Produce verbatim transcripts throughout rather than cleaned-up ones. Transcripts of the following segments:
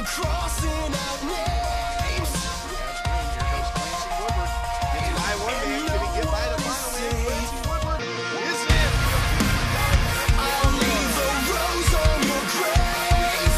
crossing out names. Gets by one man, can he get by the final man? Clancy Woodward is in. I'll leave a rose on your grave.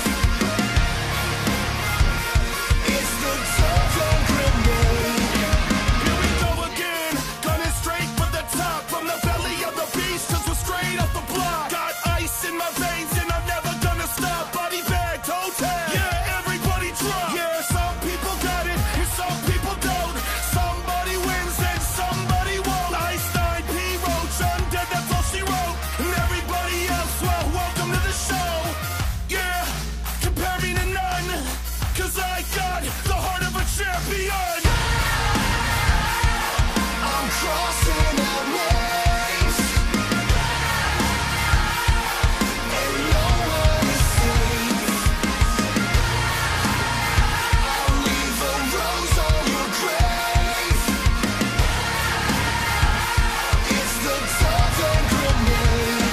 It's the Southern grenade. Here we go again, gunning straight for the top. From the belly of the beast, cause we're straight off the block. Got ice in my veins and I'm never gonna stop. Body bag, toe tag, yeah, everybody drop. Yeah, some people got it and some people don't. Somebody wins and somebody won't. Einstein, P. Roach, undead, that's all she wrote. And everybody else, well, welcome to the show. Yeah, compare me to none, cause I got the heart of a champion. I'm crossing out names, and no one is safe. I'll leave a rose on your grave. It's the Southern grenade.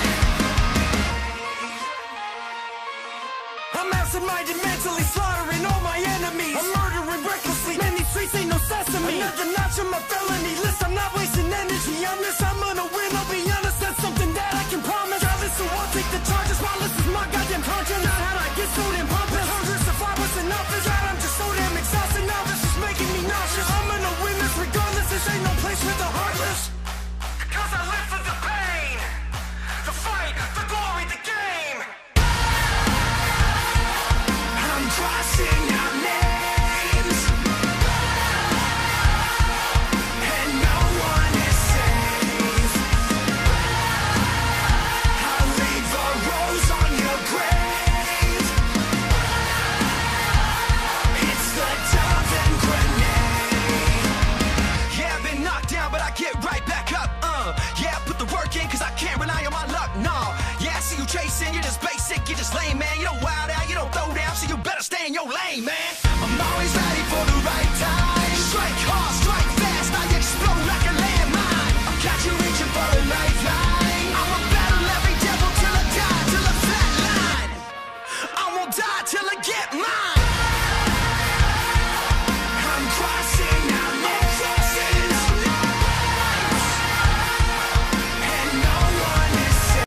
I'm absent-minded, mentally slaughtering all my enemies. I'm murdering recklessly, man, these streets ain't no sesame. Another notch on my felony list, I'm not wasting energy on this. I'm gonna win, I'll be honest, that's something that I can promise. Travis, so I'll take the charges, while this is my goddamn conscience. Not how'd I get so damn pompous? Congress, if I was in office, God, I'm just so damn exhausted now, this is making me nauseous. I'm gonna win this regardless, this ain't no place for the heartless. Cause I live for the pain, the fight, the glory, the game. I'm crossing out names, and no one is safe. I'll leave a rose on your grave. It's the Southern grenade. Yeah, I've been knocked down, but I get right back up. Uh, yeah, I put the work in, cause I